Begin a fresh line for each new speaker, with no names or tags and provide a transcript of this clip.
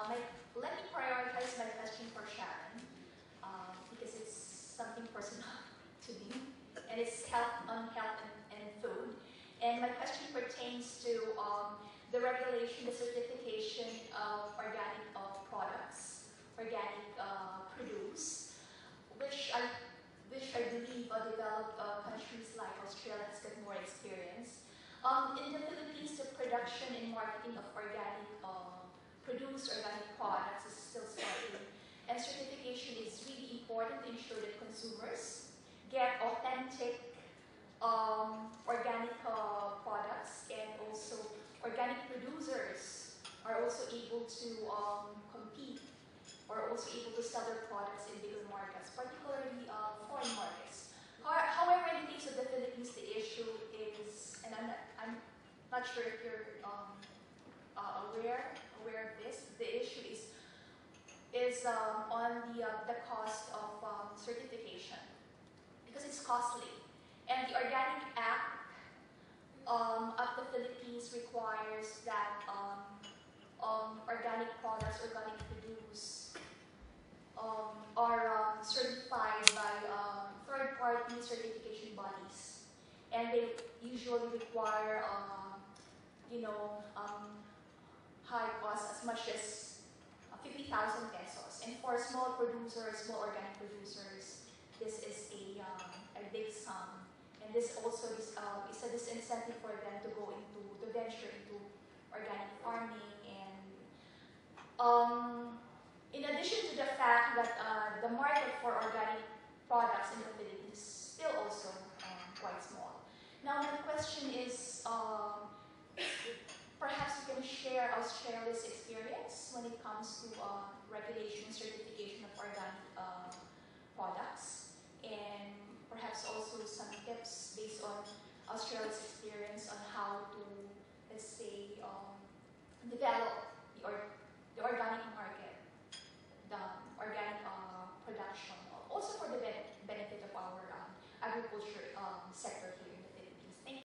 let me prioritize my question for Sharon, because it's something personal to me, and it's health and food. And my question pertains to the regulation, the certification of organic products, organic produce, which I believe developed countries like Australia has got more experience. In the Philippines, the production and marketing of organic produce, organic products is still starting, and certification is really important to ensure that consumers get authentic organic products, and also organic producers are also able to compete, or also able to sell their products in bigger markets, particularly foreign markets. However, in the case of the Philippines, the issue is, and I'm not sure if you're aware of this, the issue is on the cost of certification, because it's costly. And the Organic Act of the Philippines requires that organic products, organic produce are certified by third-party certification bodies, and they usually require, high cost as much as 50,000 pesos. And for small producers, small organic producers, this is a big sum. And this also is a disincentive for them to go into, to venture into organic farming. And in addition to the fact that the market for organic products in the Philippines is still also quite small. Now my question is, perhaps you can share Australia's experience when it comes to regulation, certification of organic products, and perhaps also some tips based on Australia's experience on how to, let's say, develop the organic market, the organic production, also for the benefit of our agriculture sector here.